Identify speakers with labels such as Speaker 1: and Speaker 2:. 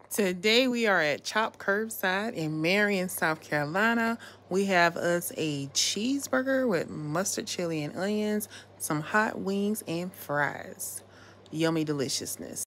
Speaker 1: Today we are at Chop Curbside in Marion, South Carolina. We have us a cheeseburger with mustard, chili, and onions, some hot wings, and fries. Yummy deliciousness.